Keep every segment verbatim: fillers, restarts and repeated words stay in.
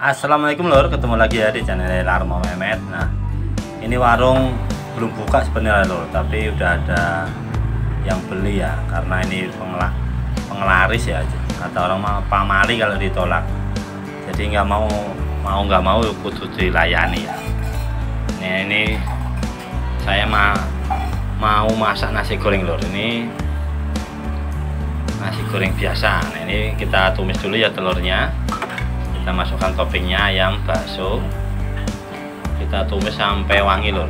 Assalamualaikum lor, ketemu lagi ya di channel Larmo Mehmet. Nah, ini warung belum buka sebenarnya lor, tapi udah ada yang beli ya, karena ini pengelah, pengelaris ya, kata orang mah pamali kalau ditolak. Jadi nggak mau mau nggak mau kudu dilayani ya. Nah, ini saya ma mau masak nasi goreng lor. Ini nasi goreng biasa. Nah, ini kita tumis dulu ya telurnya. Kita masukkan toppingnya ayam bakso, kita tumis sampai wangi lor.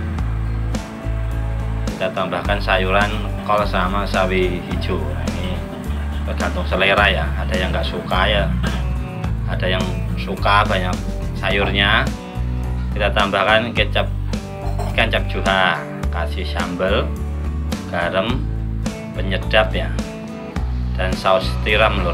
Kita tambahkan sayuran kol sama sawi hijau. Nah, ini tergantung selera ya, ada yang nggak suka ya, ada yang suka banyak sayurnya. Kita tambahkan kecap ikan cap juha, kasih sambal, garam, penyedap ya, dan saus tiram lor.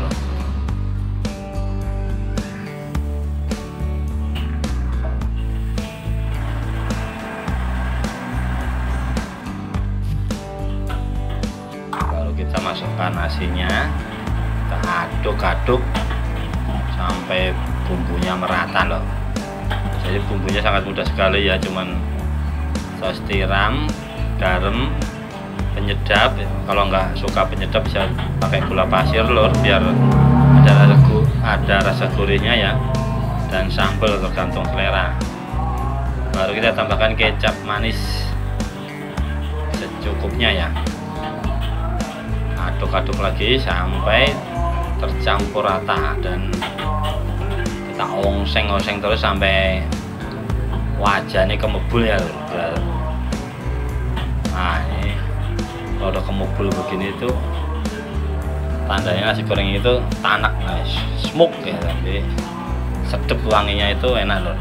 Kita masukkan nasinya, kita aduk-aduk sampai bumbunya merata loh. Jadi bumbunya sangat mudah sekali ya, cuman saus tiram, garam, penyedap. Kalau nggak suka penyedap bisa pakai gula pasir lor, biar ada rasa, ada rasa gurihnya ya, dan sambal tergantung selera. Baru kita tambahkan kecap manis secukupnya ya. Aduk-aduk lagi sampai tercampur rata, dan kita oseng-oseng terus sampai wajahnya kemebul ya. Nah, ini kalau udah kemebul begini itu tandanya nasi goreng itu tanak, nah, smoke ya, jadi sedep wanginya itu enak loh.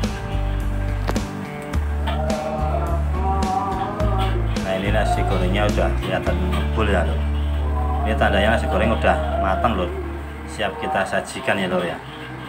Nah, ini nasi gorengnya udah kelihatan kemebul ya loh. Ini tandanya nasi goreng udah matang lor, siap kita sajikan ya lor ya.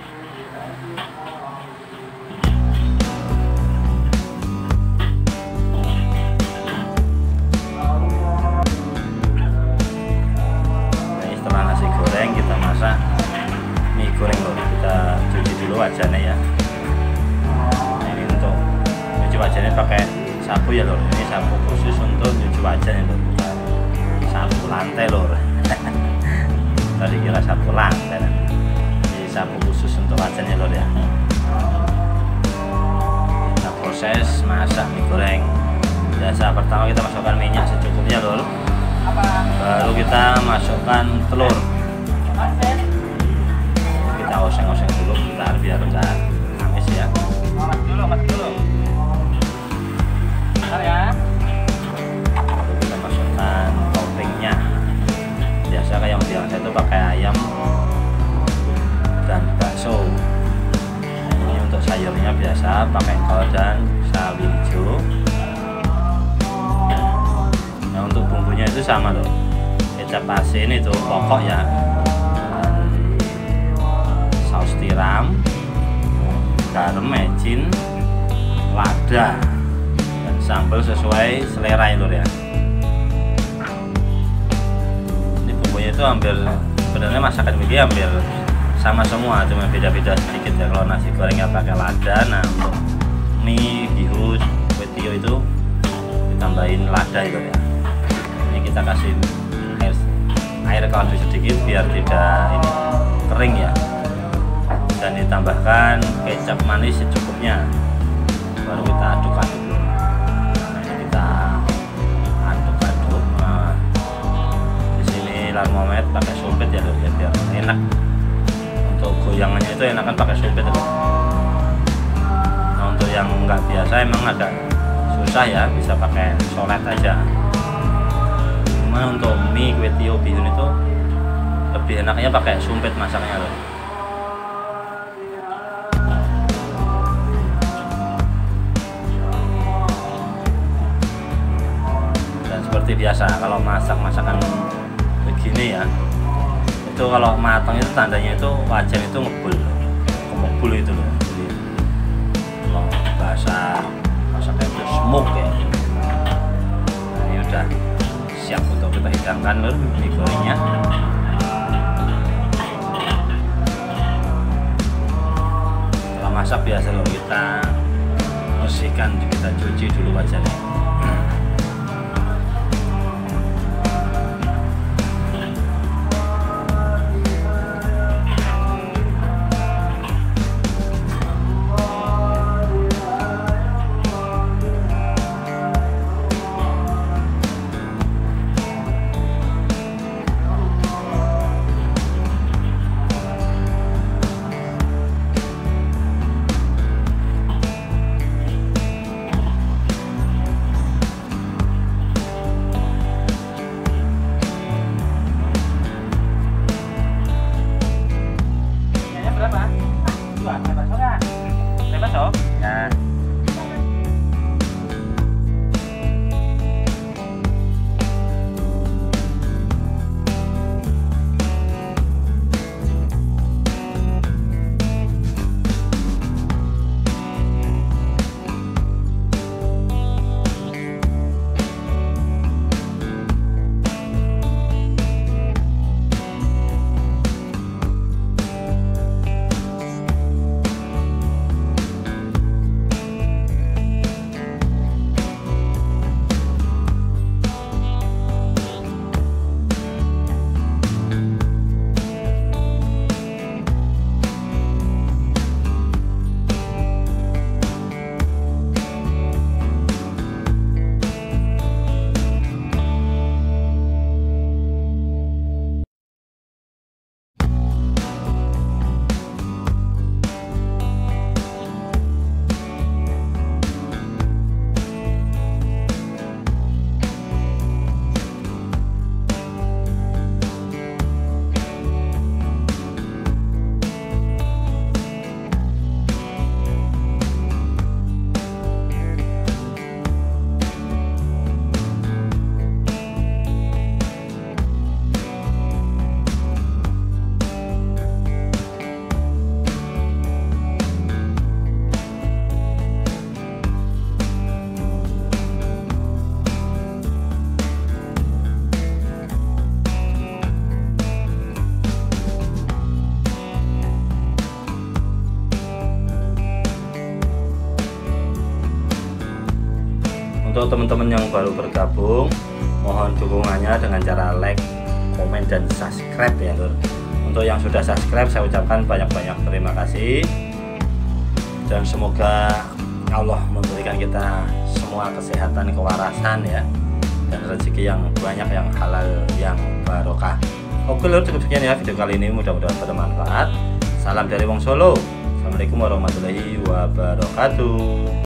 Nah, setelah nasi goreng kita masak mie goreng lor, kita cuci dulu wajannya ya. Nah, ini untuk cuci wajannya pakai sapu ya lor, ini sapu khusus untuk cuci wajan ya lor, sapu lantai lor. Tadi kira sapu lantai, ini sapu khusus untuk wajannya lor ya. Kita proses masak mie goreng. Biasa pertama kita masukkan minyak secukupnya lor, baru kita masukkan telur. Kita oseng-oseng dulu bentar biar enggak amis ya. Mas dulu, mas dulu. Bentar ya. Baru kita masukkan toppingnya. Biasa kayak yang biasa itu pakai ayam dan bakso. Nah, ini untuk sayurnya biasa pakai kol dan sawi hijau. Nah, untuk bumbunya itu sama loh, kecap asin itu pokok ya, dan saus tiram, garam, mecin, lada, dan sambal sesuai selera ya lor ya. Itu hampir sebenarnya masakan ini hampir sama semua, cuma beda-beda sedikit ya. Kalau nasi gorengnya pakai lada, nah untuk mie bihus kuetio itu ditambahin lada itu ya. Ini kita kasih air air kaldu sedikit biar tidak ini kering ya, dan ditambahkan kecap manis secukupnya, baru kita aduk-aduk. Larmo Mehmet pakai sumpit ya lor, biar enak. Untuk goyangannya itu enakan pakai sumpit ya. Nah, untuk yang nggak biasa emang agak susah ya, bisa pakai solet aja. Cuman untuk mie kuetio bihun itu lebih enaknya pakai sumpit masaknya lor. Dan seperti biasa kalau masak masakan begini ya, itu kalau matang itu tandanya itu wajan itu ngebul, kemebul itu loh. Jadi kalau bahasa masaknya itu smoke ya. Nah, ini udah siap untuk kita hidangkan lor mie gorengnya. masak biasa loh, kita bersihkan, kita cuci dulu wajahnya. Ya. Untuk teman-teman yang baru bergabung, mohon dukungannya dengan cara like, komen, dan subscribe ya lur. Untuk yang sudah subscribe, saya ucapkan banyak-banyak terima kasih, dan semoga Allah memberikan kita semua kesehatan, kewarasan ya, dan rezeki yang banyak, yang halal, yang barokah. Oke lur, cukup sekian ya video kali ini, mudah-mudahan bermanfaat. Salam dari Wong Solo. Assalamualaikum warahmatullahi wabarakatuh.